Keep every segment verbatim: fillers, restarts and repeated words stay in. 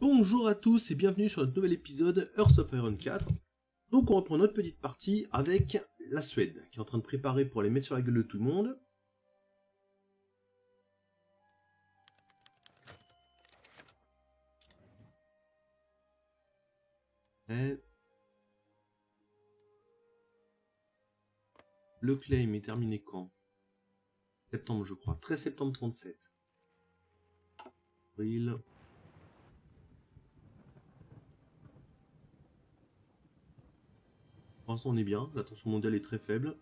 Bonjour à tous et bienvenue sur notre nouvel épisode Hearth of Iron quatre. Donc on reprend notre petite partie avec la Suède, qui est en train de préparer pour les mettre sur la gueule de tout le monde. Et... le claim est terminé quand? Septembre je crois, treize septembre trente-sept. Avril... Pour l'instant on est bien, la tension mondiale est très faible.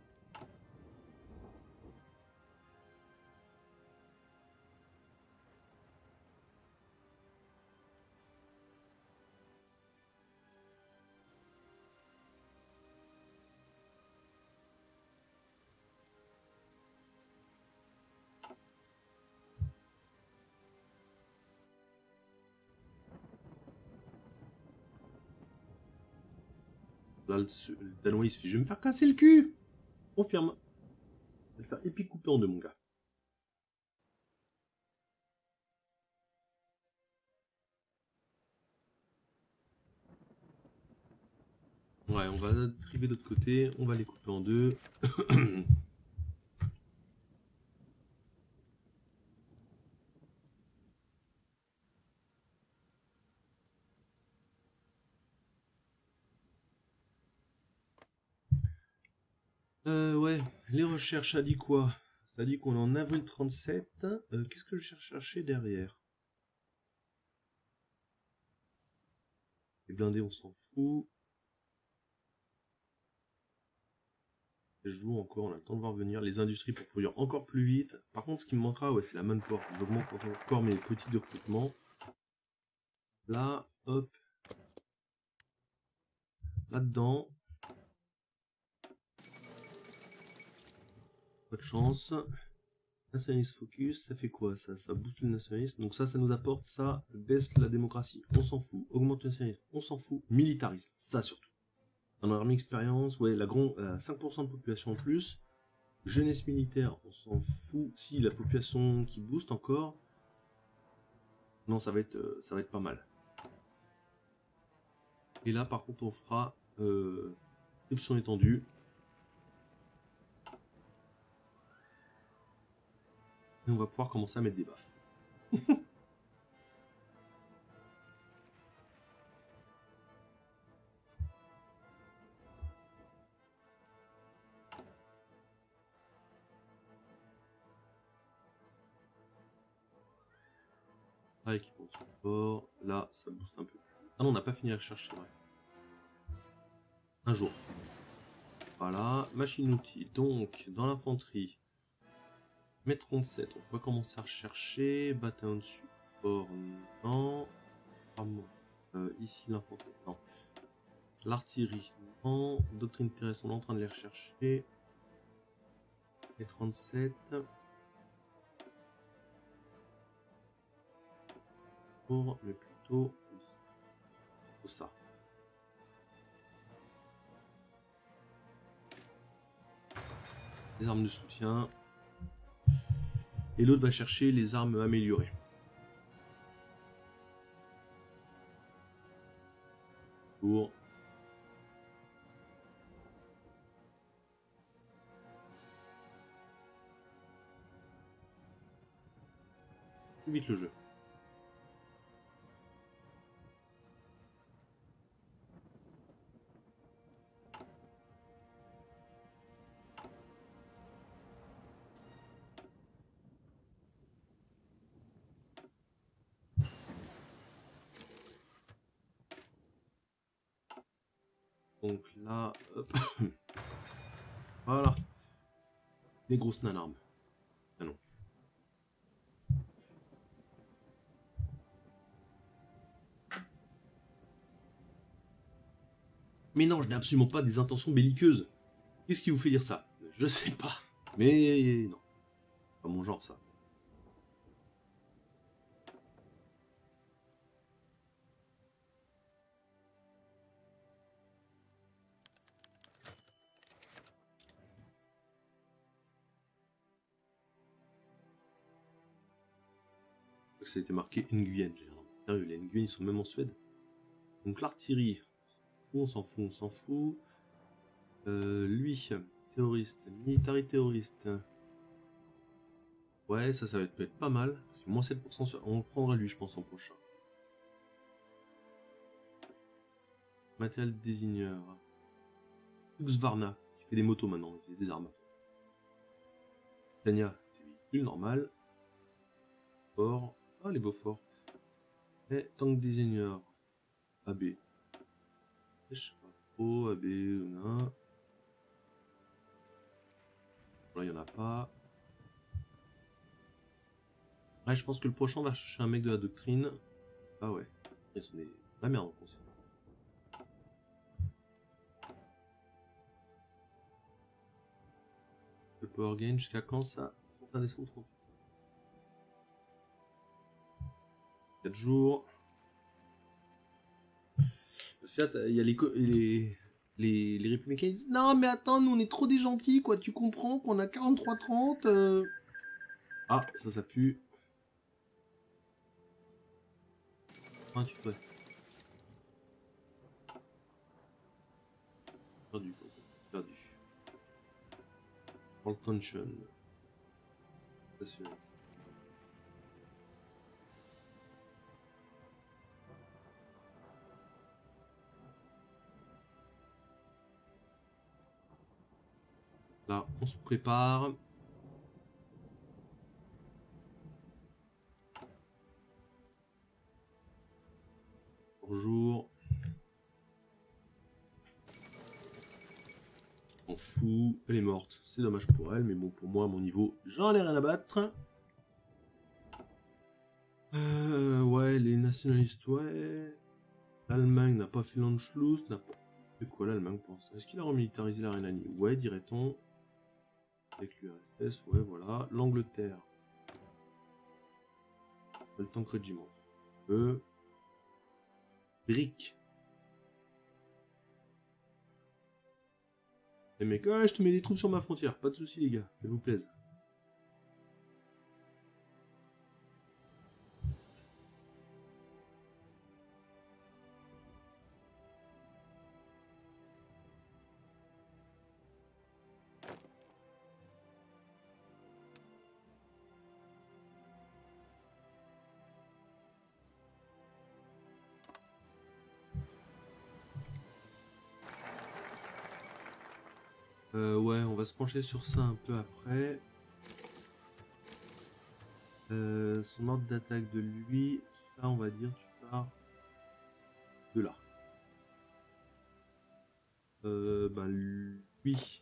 Là, le, le Danois il se fait, je vais me faire casser le cul. Confirme. Je vais le faire épique couper en deux mon gars. Ouais, on va driver de l'autre côté, on va les couper en deux. Euh, ouais, les recherches, ça dit quoi? Ça dit qu'on est en avril trente-sept. Euh, Qu'est-ce que je cherche à chercher derrière? Les blindés, on s'en fout. Les joues encore, on a le temps de voir venir. Les industries pour produire encore plus vite. Par contre, ce qui me manquera, ouais, c'est la manpower. J'augmente encore mes politiques de recrutement. Là, hop. Là-dedans. Pas de chance. Nationalist focus, ça fait quoi ça? Ça booste le nationalisme. Donc ça, ça nous apporte ça, baisse la démocratie, on s'en fout. Augmente le nationalisme, on s'en fout. Militarisme, ça surtout. Dans l'armée expérience, ouais, la grande, euh, cinq pour cent de population en plus. Jeunesse militaire, on s'en fout. Si la population qui booste encore, non, ça va être, euh, ça va être pas mal. Et là, par contre, on fera euh, option étendue. Et on va pouvoir commencer à mettre des baffes. Ah, équipement support. Là, ça booste un peu. Ah non, on n'a pas fini la recherche, c'est vrai. Un jour. Voilà, machine outil. Donc, dans l'infanterie, mai trente-sept, on peut commencer à rechercher. Bataillon de support, non. Euh, ici, l'infanterie, non. L'artillerie, non. Doctrine terrestre, on est en train de les rechercher. mai trente-sept. Pour, mais plutôt, plutôt ça. Les armes de soutien. Et l'autre va chercher les armes améliorées. Pour plus vite le jeu. Donc là, hop. Voilà. Les grosses nanarmes. Ah non. Mais non, je n'ai absolument pas des intentions belliqueuses. Qu'est-ce qui vous fait dire ça? Je sais pas. Mais non. Pas mon genre ça. Ça a été marqué Nguyen. Sérieux, les Nguyen, ils sont même en Suède. Donc l'artillerie, on s'en fout, on s'en fout. Euh, lui, terroriste, military terroriste. Ouais, ça, ça va être, peut être pas mal. Parce que moins sept pour cent, sur... on prendra lui, je pense, en prochain. Matériel désigneur. Husqvarna, qui fait des motos maintenant, il fait des armes. Tania, c'est véhicule normal. Fort. Ah, les beaux forts. Et tank désigneur. A B. Je sais pas trop, A B, non. Là, il n'y en a pas. Ouais, je pense que le prochain va chercher un mec de la doctrine. Ah ouais. Ils sont des... la merde, on sait. Le power gain, jusqu'à quand ça? trente et un décembre, trente. quatre jours. Il y a les, les, les, les républicains qui disent non mais attends, nous on est trop des gentils quoi, tu comprends qu'on a quarante-trois trente. Euh... Ah, ça ça pue. vingt-huit, ouais. Perdu, perdu. All tension. Là, on se prépare. Bonjour. On fout. Elle est morte. C'est dommage pour elle, mais bon, pour moi, à mon niveau, j'en ai rien à battre. Euh, ouais, les nationalistes, ouais. L'Allemagne n'a pas fait l'Anschluss, n'a pas fait quoi l'Allemagne pour l'instant. Est-ce qu'il a remilitarisé la Rhénanie? Ouais, dirait-on. Avec l'U R S S, ouais, voilà. L'Angleterre. Le tank régiment. Euh. Brick. Les mecs, ouais, je te mets des troupes sur ma frontière. Pas de soucis, les gars. Ça vous plaise. Euh, ouais, on va se pencher sur ça un peu après. Euh, son ordre d'attaque de lui, ça on va dire tu pars de là. Euh, ben lui,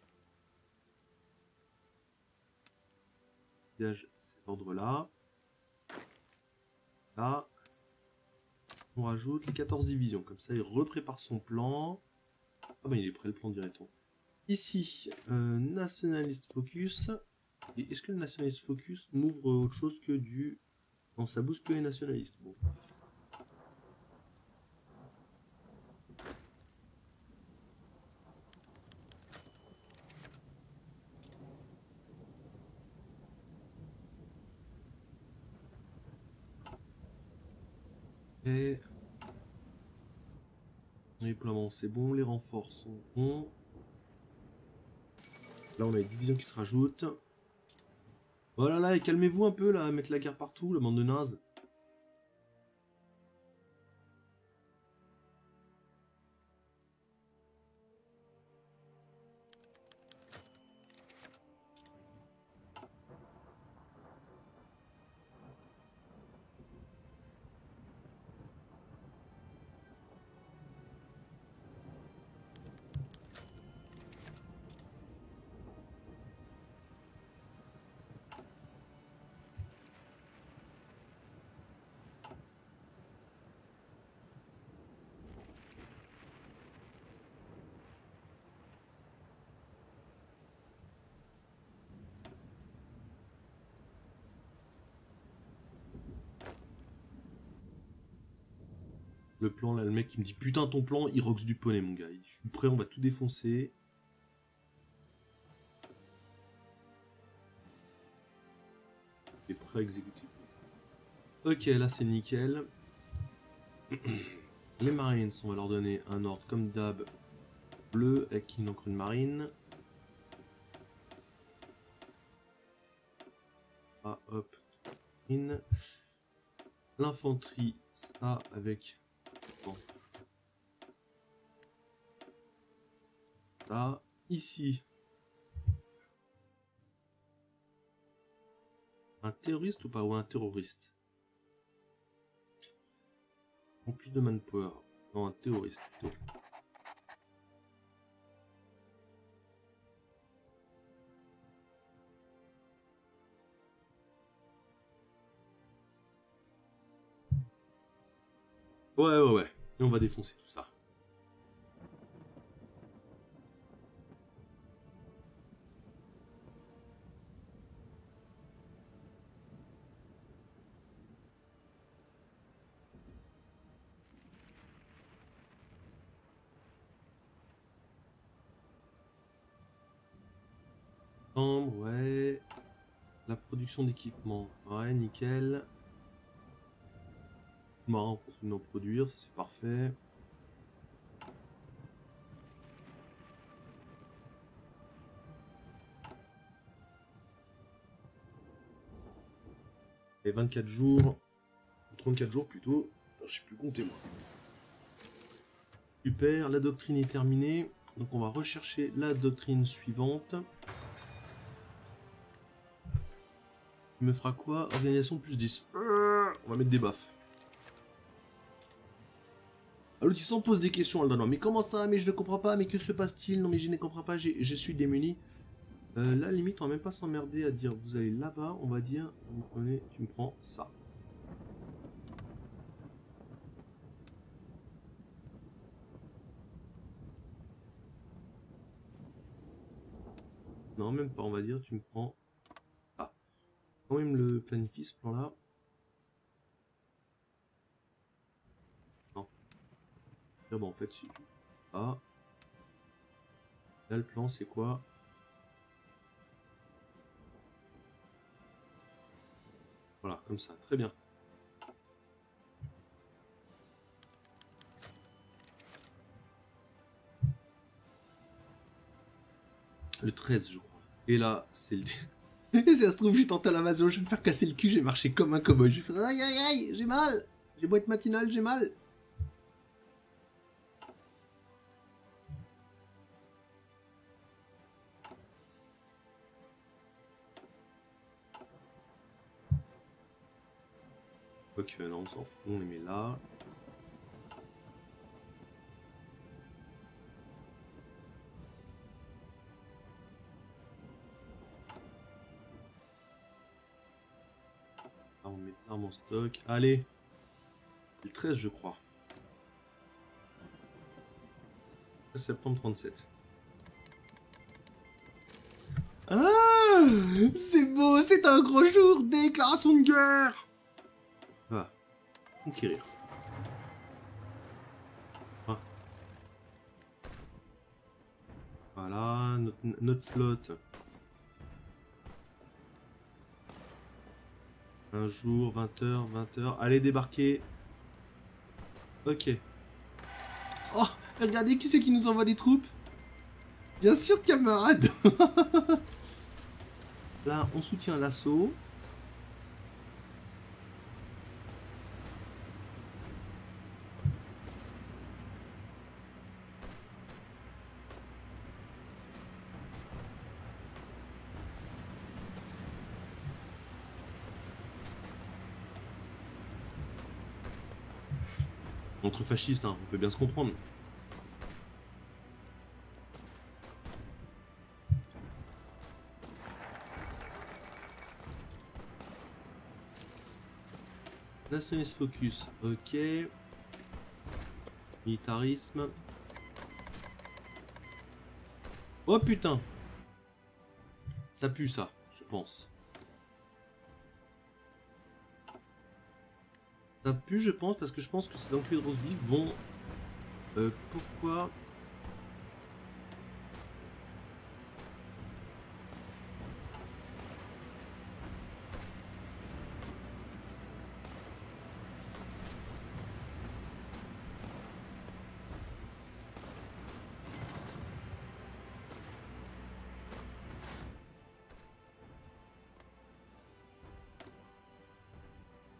dégage cet ordre-là. Là, on rajoute les quatorze divisions, comme ça il reprépare son plan. Ah ben il est prêt le plan directement. Ici, euh, nationalist focus. Et est-ce que le nationalist focus m'ouvre autre chose que du... Non, ça booste que les nationalistes. Bon. Et... les déploiements, c'est bon. Les renforts sont bons. Là, on a une division qui se rajoute. Oh là là, calmez-vous un peu là, mettre la guerre partout, le bande de nazes. Le plan là, le mec qui me dit putain ton plan, il rox du poney mon gars. Je suis prêt, on va tout défoncer. Il est prêt à exécuter. Ok, là c'est nickel. Les Marines, on va leur donner un ordre comme d'hab bleu avec une encre de marine. Ah, hop. L'infanterie, ça avec bon. Ça ici. Un terroriste ou pas? Ou un terroriste? En plus de manpower. Non, un terroriste plutôt. Ouais, ouais, ouais. Et on va défoncer tout ça. Chambre, ouais. La production d'équipement. Ouais, nickel. Marin pour nous en produire, ça c'est parfait. Et vingt-quatre jours, trente-quatre jours plutôt, je sais plus compter moi. Super, la doctrine est terminée, donc on va rechercher la doctrine suivante. Il me fera quoi? Organisation plus dix. On va mettre des baffes. L'autre il s'en pose des questions, non, non, mais comment ça? Mais je ne comprends pas, mais que se passe-t-il? Non mais je ne comprends pas, je suis démuni. Euh, là, limite, on va même pas s'emmerder à dire vous allez là-bas, on va dire vous prenez, tu me prends ça. Non, même pas, on va dire tu me prends ça. Quand même le planifier ce plan-là. Non. Là, bon, en fait, si tu ah. Là, le plan, c'est quoi? Voilà, comme ça, très bien. Le treize, je crois. Et là, c'est le... Si ça se trouve, j'ai tenté à l'Amazon, je vais me faire casser le cul, je vais marcher comme un cowboy. Je vais faire aïe aïe aïe, j'ai mal. J'ai beau être matinal, j'ai mal. Ok, non, on s'en fout, on les met là. Là, on met des armes en stock. Allez. Le treize, je crois. treize septembre trente-sept. Ah, c'est beau, c'est un gros jour, déclaration de guerre. Va, conquérir. Ah. Voilà, notre, notre flotte. Un jour, vingt heures, vingt heures. Allez, débarquer. Ok. Oh, regardez qui c'est qui nous envoie des troupes. Bien sûr, camarade. Là, on soutient l'assaut. Entre fascistes, hein, on peut bien se comprendre. Nationalist focus, ok. Militarisme. Oh putain. Ça pue ça, je pense. Ça pue, je pense, parce que je pense que ces enculés de roast beef vont... Euh, pourquoi...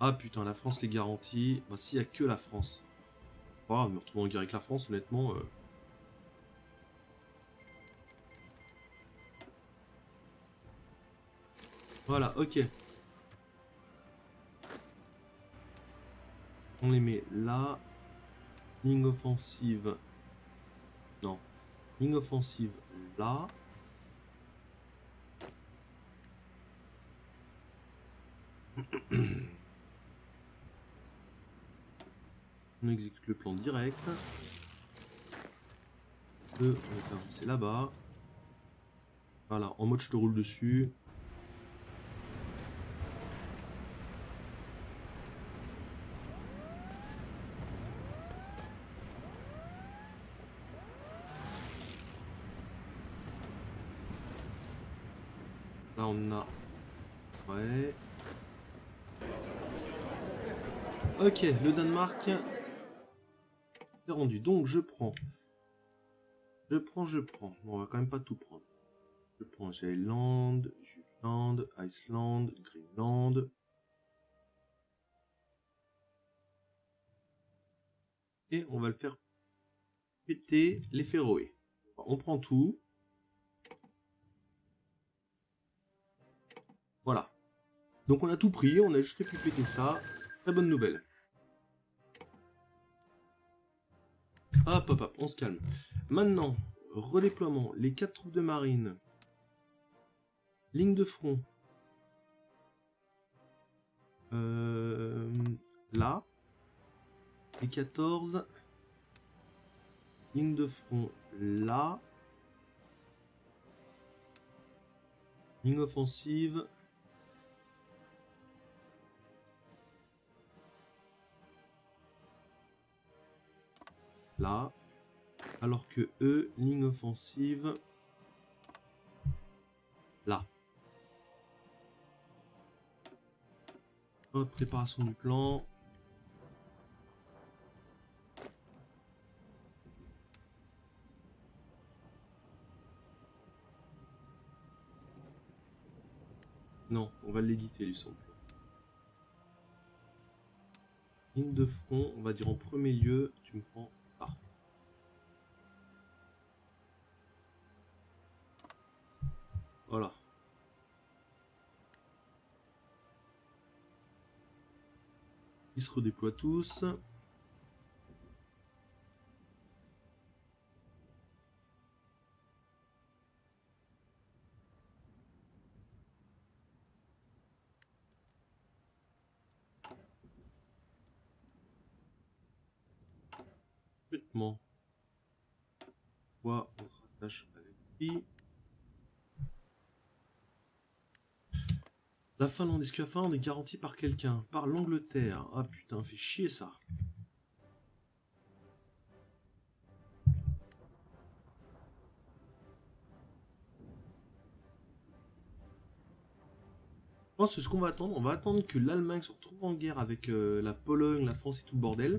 Ah putain, la France les garantit. Bah s'il y a que la France. Oh, me retrouver en guerre avec la France, honnêtement. Euh... Voilà, ok. On les met là. Ligne offensive. Non. Ligne offensive là. On exécute le plan direct. Eux, on va avancer là-bas. Voilà, en mode je te roule dessus. Là on a... Ouais. Ok, le Danemark est rendu. Donc je prends. Je prends, je prends. Bon, on va quand même pas tout prendre. Je prends Jylland, Jutland, Iceland, Greenland. Et on va le faire péter les Féroé. On prend tout. Voilà. Donc on a tout pris, on a juste pu péter ça. Très bonne nouvelle. Hop, hop, hop, on se calme. Maintenant, redéploiement. Les quatre troupes de marine. Ligne de front. Euh, là. Les quatorze. Ligne de front là. Ligne offensive. Là. Alors que eux, ligne offensive. Là. Hop, préparation du plan. Non, on va l'éditer du sample. Ligne de front, on va dire en premier lieu, tu me prends là. Voilà. Ils se redéploient tous. Complètement. Quoi, on se rattache avec qui? La Finlande, est-ce que la Finlande est garantie par quelqu'un? Par l'Angleterre. Ah putain, fait chier ça. Je pense que ce qu'on va attendre, on va attendre que l'Allemagne se retrouve en guerre avec euh, la Pologne, la France et tout le bordel.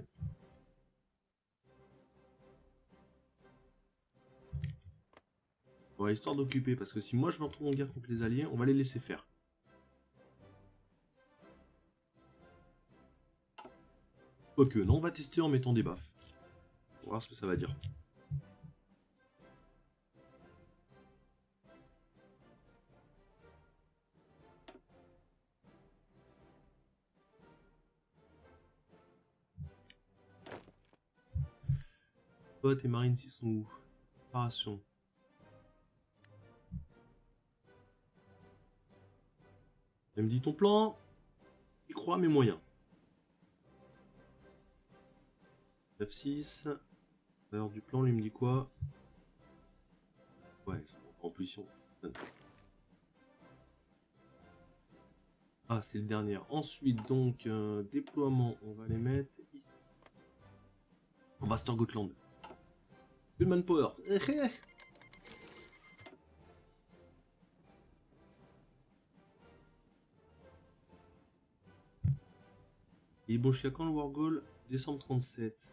Ouais, histoire d'occuper, parce que si moi je me retrouve en guerre contre les Alliés, on va les laisser faire. Quoique, non, on va tester en mettant des baffes. On va voir ce que ça va dire. Toi, tes marines, ils sont où? Préparation. Elle me dit ton plan. Il croit mes moyens. neuf six. L'heure du plan, lui me dit quoi? Ouais, ils sont en position. Ah, c'est le dernier. Ensuite, donc, euh, déploiement, on va les mettre ici. On va Storgotland. Good manpower. Il est bon jusqu'à quand le War Goal? Décembre trente-sept.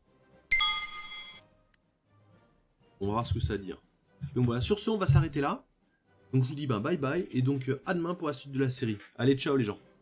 On va voir ce que ça dit. Donc voilà, sur ce, on va s'arrêter là. Donc je vous dis ben, bye bye. Et donc à demain pour la suite de la série. Allez, ciao les gens.